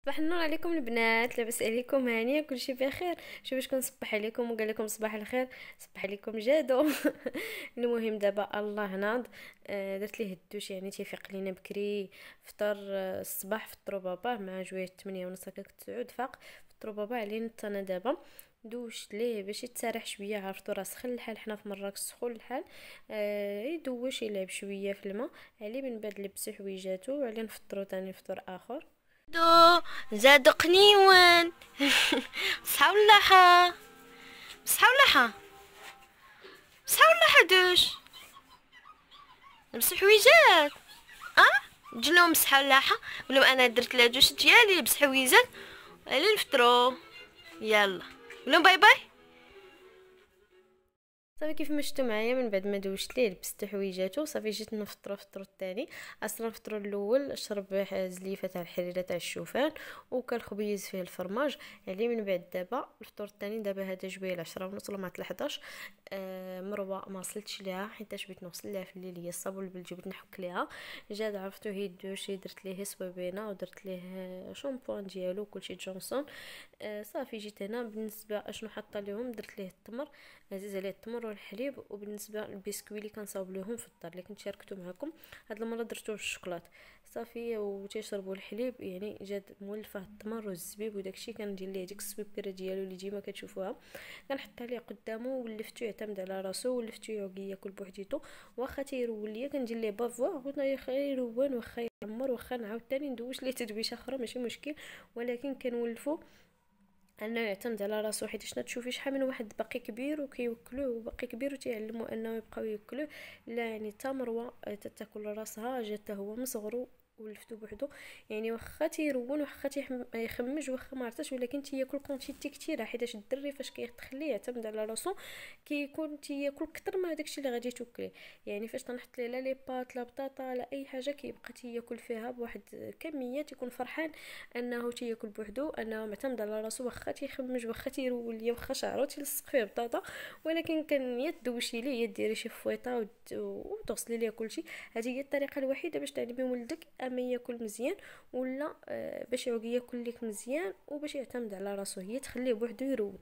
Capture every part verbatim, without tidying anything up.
صباح النور عليكم البنات، لاباس عليكم؟ هانيه كلشي بخير. شوفوا شكون صبح عليكم وقال لكم صباح الخير. صبح عليكم جادو. المهم دابا الله ناض. آه، درت ليه الدوش، يعني تيفيق لينا بكري. فطر آه، الصباح فطروا باباه مع جويه ثمانية ونص هكاك تسعود فاق. فطروا بابا علينا حتى انا دابا دوشت ليه باش يتسارح شويه. عرفتو راه سخن الحال، حنا في مراكش سخون الحال. آه يدوش يلعب شويه في الماء علي، من بعد لبسو حويجاتو علي نفطرو تاني فطور اخر. دو زادو قنيون. بصحة واللاحة، بصحة واللاحة، بصحة واللاحة دوش لبسو حويجات. اه جلو بصحة واللاحة، ولو انا درت لا دوش ديالي لبس حويجات على نفطرو. يلا ولو باي باي. صافي كيف ما شفتوا معايا، من بعد ما دوشت ليه لبست حويجاتو صافي جيت نفطرو فطرو الثاني. اصلا الفطرو الاول شرب زليفه تاع الحريره تاع الشوفان وكل خبيز فيه الفرماج عليه. من بعد دابا الفطور الثاني، دابا هذا جويه العشرة ونص ولا مع حداش. آه مروه ما وصلتش ليها حيتاش بغيت نوصل ليها في الليل، هي الصابون البلجي بغيت نحك ليها. جاد عرفتو هي الدوشي، درت ليه صوابينه ودرت ليه شامبوان ديالو كلشي جونسون. آه صافي جيت هنا. بالنسبه اشنو حاطه لهم، درت ليه التمر، عزيز عليه التمر والحليب. وبالنسبه للبسكوي اللي كنصاوب لهم في الدار اللي كنت شاركته معكم، هاد المره درتو بالشوكولات صافي وتيشربوا الحليب. يعني جاد مولفه التمر والزبيب وداكشي. كندير ليه ديك السويبيره ديالو اللي ديما كتشوفوها، كنحطها ليه قدامه ولفتو يعتمد على راسو ولفتو يعقي ياكل بوحديتو. واخا تيرول ليا كندير ليه بافوا غونا يخيروان، واخا يعمر، واخا نعاود تاني ندوش ليه تدويشه اخرى ماشي مشكل، ولكن كنولفو انه يعتمد على راسو. حيت شنا تشوفي شحال من واحد باقي كبير وكيوكلوه وباقي كبير وتيعلموا انه يبقاو ياكلوه. لا يعني تا مروه تتاكل راسها جات هو من صغرو ولفتو بوحدو. يعني واخا تيرون واخا تيخمج واخا ما عرفتش، ولكن تياكل كونتيتي كثيره. حيت الدري فاش كيخليه يعتمد على راسو كيكون تياكل كتر ما داكشي اللي غادي تاكليه. يعني فاش تنحط ليه لا لي بات لا بطاطا لا اي حاجه كيبقى تياكل فيها بواحد كميه، تيكون فرحان انه تياكل بوحدو، انه معتمد على راسو. واخا تيخمج واخا تيرول ليا واخا شعرو تيلصق فيه بطاطا، ولكن كان يا تدوشي ليه يا ديري شي فويطه وتغسلي ليه كلشي. هذه هي الطريقه الوحيده باش تعلمي ولدك اما ياكل مزيان ولا آه باش يعوق ياكل لك مزيان وباش يعتمد على راسو، هي تخليه بوحدو يروق.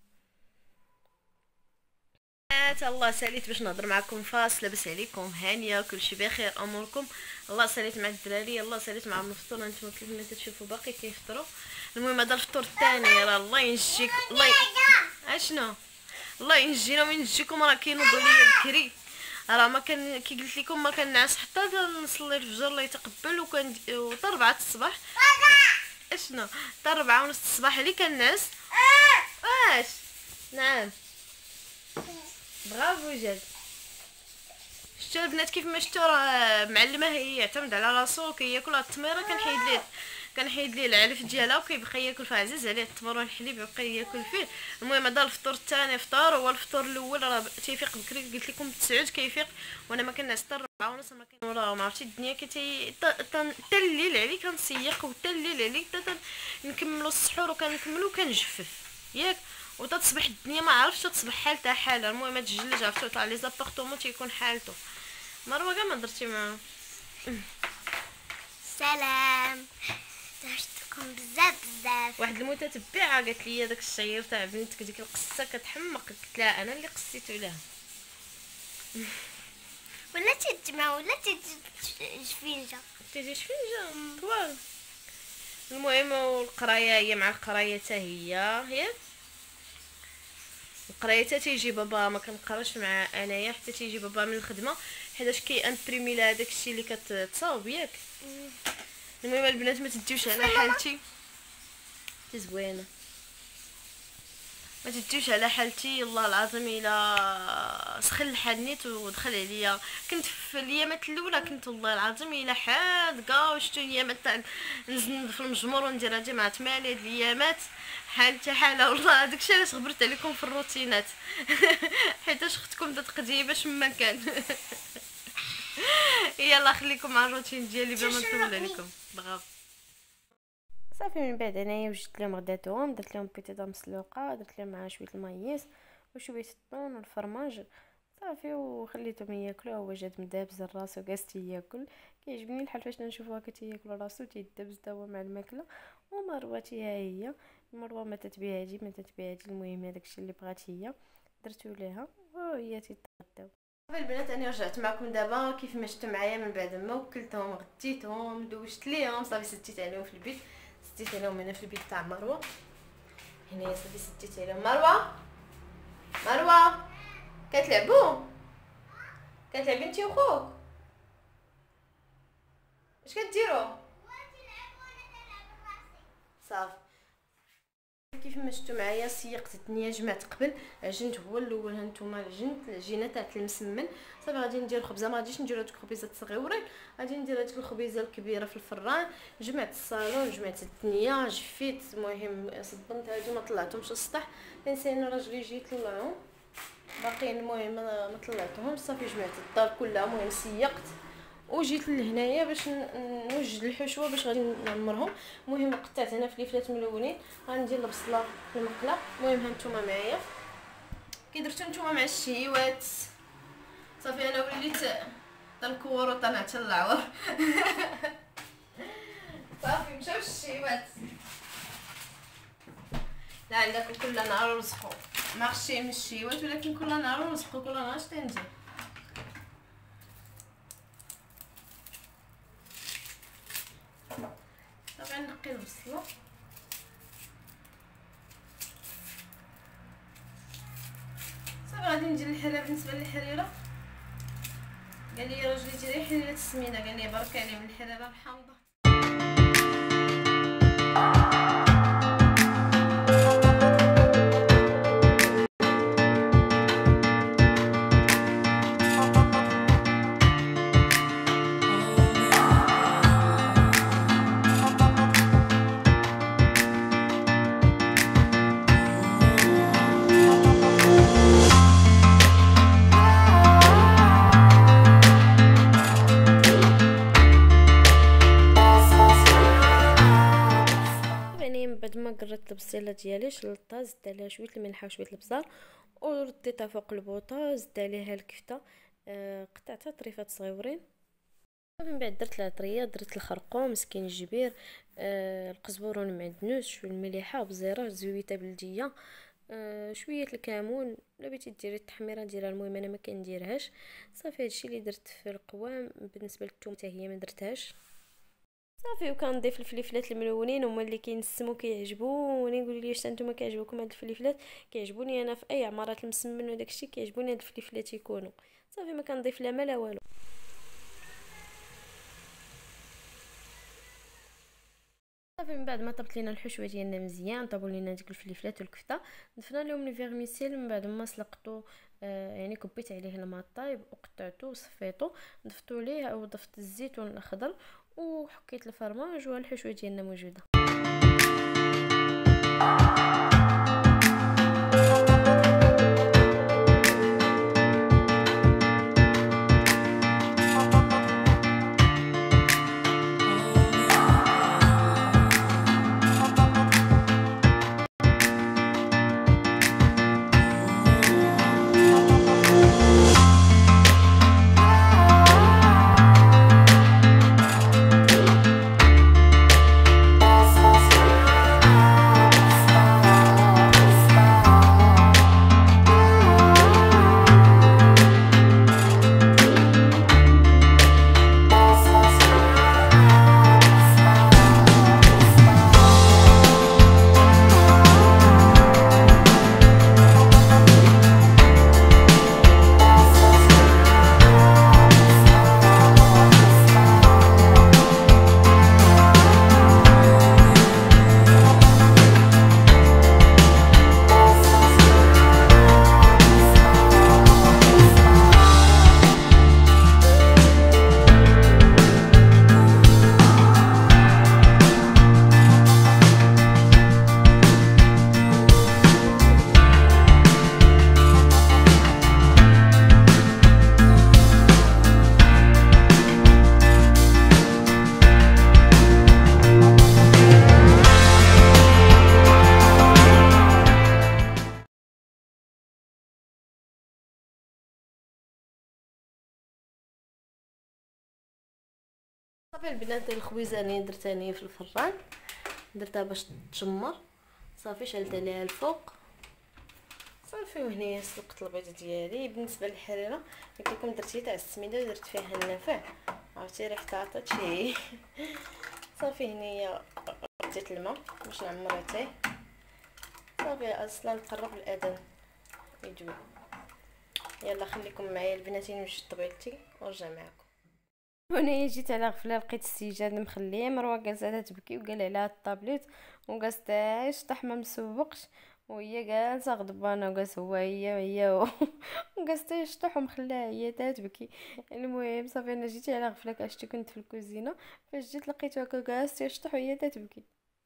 الله ساليت باش نهضر معكم فاصل. لاباس عليكم؟ هانيه كلشي بخير؟ اموركم؟ الله ساليت مع الدراري، الله ساليت معهم الفطور. انتم كيف ما كتشوفوا باقي كيفطروا. المهم هذا الفطور الثاني راه الله ينجيك. الله ي... اشنو الله ينجينا وينجيكم. راه كينوضوا ليا بكري، راه ما كان كي قلت لكم ما كنعس حتى نصلي الفجر الله يتقبل. وكان حتى أربعة الصباح. اشنو حتى أربعة ونص الصباح اللي كنعس. واش نعم برافو جاد. شتو البنات كيف ما شتو راه معلمه هي يعتمد على راسو كياكل هاد التميره. كنحيد ليه كنحيد ليه العلف ديالها وكيبقى ياكل فيها. عزيز عليه التمر والحليب يبقى ياكل فيه. المهم هذا الفطور الثاني فطار. هو الفطور الاول راه تيفيق بكري قلت لكم تسعود كيفيق، وانا ما كنعس حتى أربعة ونص. ما كان وراه ما عرفتي الدنيا كتي حتى الليل عليك كنسيق وحتى الليل عليك حتى نكملوا السحور وكنكملوا وكنجفف ياك. وتصبح الدنيا ما عرفتش تصبح حالتها حاله. المهم تجلج عرفتو تاع لي زابارتومون تيكون حالته. مروه كاع ما درتي معاهم. سلام، درتكم بزاف بزاف. واحد المتتبعه قالت لي داك الشعير تاع بنتك ديك القصه كتحمق. قلت لها انا اللي قصيتو لها. ولا تجمع ولا تجفينجا تيجي شفينجا طوال. المهم والقرايه هي مع القرايه حتى هي هي القرايه حتى تيجي بابا. ما كنقراش مع انايا حتى تيجي بابا من الخدمه، حيتاش كي امبريمي لها داكشي اللي كتصاوب ياك. المهم البنات ما تديوش على حالتي تي زوينه، ما تديوش على حالتي. الله العظيم الا سخن الحال نيت ودخل عليا. كنت في الايامات الاولى كنت والله العظيم الا حادقه وشتو ايامات تاع نزل في المجمور وندير هادي مع تمالي. هاد الايامات حالتي حاله والله. داكشي علاش خبرت عليكم في الروتينات. حيتاش اختكم تتقدي باش ما كان. يلا خليكم مع الروتين ديالي بلا ما نطول عليكم. بغاو صافي من بعد انايا وجدت لهم غداتهم، درت لهم بيتيطه مسلوقه، درت لهم معها شويه المايس وشويه الطون والفرماج صافي وخليتهم ياكلوا. هو جات مدابز راسو جالس ياكل. كيعجبني الحال فاش نشوفوه هكا تياكل راسو تيدبز تا هو مع الماكله. ومروتي ها هي. مروه ما تتبيها هادي ما تتبيها هادي، المهم هذاك الشيء اللي بغات هي درتو ليها وهي تيتغداو. صافي البنات انا رجعت معكم دابا كيف ما شفتوا معايا من بعد ما وكلتهم غديتهم دوشت ليهم صافي سديت عليهم في البيت، سديت عليهم هنا في البيت تاع مروه هنايا صافي سديت عليهم. مروه مروه كتلعبوا كتلعبي انتي وخوك اش كديروا؟ صافي كيف ما شفتوا معايا سيقت الدنيا جمعت قبل عجنت هو الاول. ها نتوما عجنت العجينه تاع المسمن صافي غادي ندير الخبزه، ما غاديش ندير هاد الخبيزات صغيورين، غادي ندير هاد الخبيزه الكبيره في الفران. جمعت الصالون جمعت الدنيا جفيت، المهم صبنت هادو ما طلعتهمش السطح نسينا راجلي يجي يطلعهم باقيين، المهم ما طلعتهمش صافي جمعت الدار كلها. المهم سيقت وجيت لهنايا باش نوجد الحشوه باش غادي نعمرهم. المهم قطعت هنا فليفلات ملونين غندير البصله في المقله. المهم ها نتوما معايا كي درتو نتوما مع الشهيوات صافي انا وليت تنكور وطنعت العور صافي مشاو الشهيوات. لا عندك كل نهار رزقو ما خشي من الشهيوات، ولكن كل نهار رزقو كل نهار تنجي. طبعا نقي البصله صافي غادي ندير الحريره. بالنسبه للحريره قال لي راجلي ديري حريره السمينه، قال لي بارك عليه من الحريره الحامضه. بعد ما قررت البصيله ديالي شلطتها زدت عليها شويه الملح وشويه البزار ورديتها فوق البوطه، زدت عليها الكفته آه قطعتها طريفات صغيورين. من بعد درت العطريه، درت الخرقوم مسكين الجبير آه القزبور والمعدنوس شويه المليحه بزيره زويته بلديه آه شويه الكمون. الا بغيتي ديري التحميره ديرها، المهم انا ما كنديرهاش صافي. هادشي اللي درت في القوام. بالنسبه للثوم حتى هي ما درتهاش صافي. وكنضيف الفليفلات الملونين هما اللي كينسمو كيعجبوني. قولوا لي واش نتوما كيعجبوكم هاد الفليفلات؟ كيعجبوني انا في اي عمارات المسمن وداك الشيء كيعجبوني هاد الفليفلات يكونوا صافي. ما كنضيف لا ما لا والو. صافي من بعد ما طبت لينا الحشوه ديالنا مزيان، طابوا لينا ديك الفليفلات والكفته، ضفنا لهم الفيرميسيل. من بعد ما سلقته آه يعني كبيت عليه الماء طايب وقطعته وصفيته، ضفتو ليه وضفت الزيتون الاخضر وحكيت الفرماج والحشوه ديالنا موجوده. صافي البنات الخبيزه راني درتها في الفران. درتها باش تجمر صافي، شلت عليها الفوق صافي. وهنايا سلقت البيض ديالي. بالنسبه للحريره قلت لكم درت تاع السميده ودرت فيها النافع، عرفتي ريحتها عطات شي صافي. هنايا غطيت الماء باش نعمر اتاي صافي. اصلا قرب الاذان يجوي. يلا خليكم معايا البنات نمشي لطبيعتي ونرجع معكم. هنايا جيت على غفله لقيت السجاد مخليه، مروه جالسه تبكي وقال عليها الطابليت وجالسه عايش طاح ما مسوقش، وهي جالسه غضبانه وجالسه هو هي هي وجالسه يشطح ومخلاها هي تبكي. المهم صافي انا جيت على غفله كاشتي كنت في الكوزينه، فاش جيت لقيت هكا جالسه يشطح وهي تبكي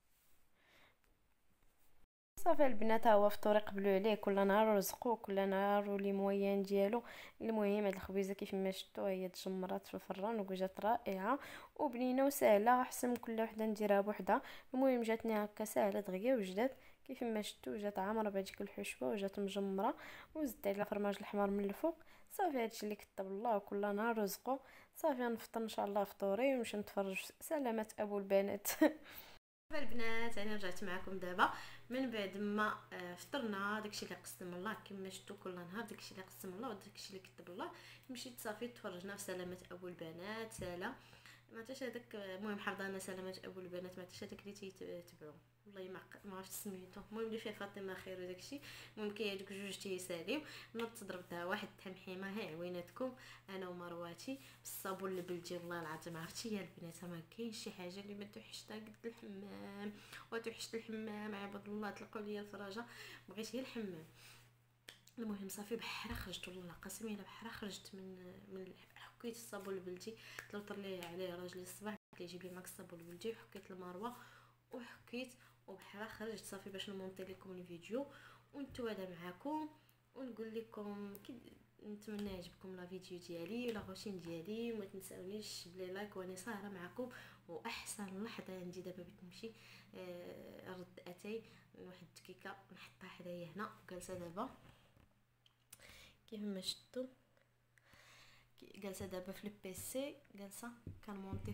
صافي. البنات ها هو فطور يقبلوا عليه كل نهار ورزقوه كل نهار ولي موين ديالو. المهم هاد الخبيزه كيف ما شفتوا هي تجمرات في الفران وجات رائعه وبنينه وسهله، احسن من كل وحده نديرها بوحدها. المهم جاتني هكا سهله دغيا وجدات كيف ما شفتوا، جات عامره بهاديك الحشوه وجات مجمره وزدت عليها فرماج الحمار من الفوق صافي. هادشي اللي كتب الله وكل نهار رزقو صافي. نفطر ان شاء الله فطوري ونمشي نتفرج سلامه ابو البنات البنات انا رجعت معكم دابا من بعد ما فطرنا. داكشي اللي قسم الله كما شفتوا كل نهار، داكشي اللي قسم الله وداكشي اللي كتب الله. مشيت صافي تفرجنا في سلامه ابو البنات. سالا ما عرفتش هذاك، المهم حفظنا سلامه ابو البنات، ما عرفتش هذاك اللي تيتبعوا والله ما ما عرفتش سميتو. المهم اللي فيه فاطمه خير وداكشي. المهم كاين هذوك جوج تيساليو. نط ضربتها واحد التمحيمه ها عويناتكم انا ومرواتي بالصابون البلدي. والله العظيم عرفتي يا البنات ما كاين شي حاجه اللي ما توحشتها قد الحمام. وتوحشت الحمام عباد الله طلقوا لي الفراجه بغيت غير الحمام. المهم صافي بحرا خرجت والله قسمي الا بحرا خرجت من من حكيت الصابون البلدي تلوطر لي عليه راجلي الصباح قال لي جيب لي معك الصابون البلدي وحكيت لمروه وحكيت وبحرا خرجت صافي باش نمونطي لكم الفيديو ونتوادا معكم ونقول لكم كي نتمنى يعجبكم لا فيديو ديالي ولا روتين ديالي. وما تنساونيش بلي لايك واني سهره معكم. واحسن لحظه عندي دابا بغيت نمشي آه رد اتاي واحد الدقيقه نحطها حدايا هنا جالسه دابا كيف ما شفتوا جالسه دابا في البيسي جالسه كنمونطي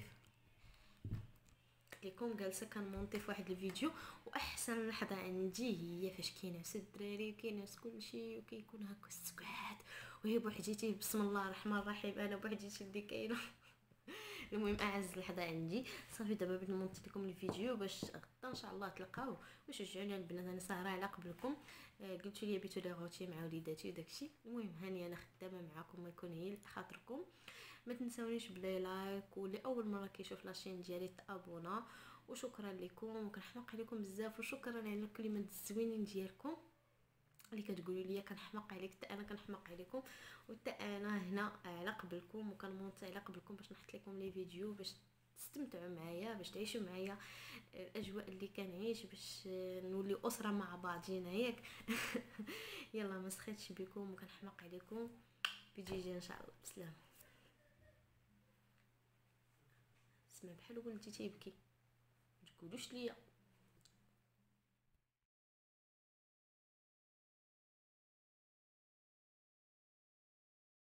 لكم جالسه كنمونطي في واحد الفيديو. واحسن لحظه عندي هي فاش كينعس الدراري وكينعس كلشي وكيكون هكا السكات وهي بوحديتي بسم الله الرحمن الرحيم انا بوحديتي اللي كاينه المهم اعز لحظه عندي صافي. دابا بغيت نمونط لكم الفيديو باش غدا ان شاء الله تلقاو وشجعوني البنات. انا سهره على قبلكم آه قلتوا لي بيتو لي غوتي مع وليداتي وداكشي. المهم هاني انا خدامه معكم ما يكون هي خاطركم. ما تنساونيش بلي لايك واللي اول مره كيشوف لاشين ديالي تابونا. وشكرا لكم وكنحماق عليكم بزاف وشكرا على الكلمات الزوينين ديالكم اللي كتقولوا لي. كنحماق عليك حتى انا كنحماق عليكم وحتى انا هنا على قبلكم وكنمونطي على قبلكم باش نحط لكم لي فيديو باش تستمتعوا معايا باش تعيشوا معايا الاجواء اللي كنعيش باش نولي اسره مع بعضينا ياك يلا ما سخيتش بكم وكنحماق عليكم. فيديو جاي ان شاء الله بسلام. اسمع بحال ولدي تيبكي ما تقولوش ليا.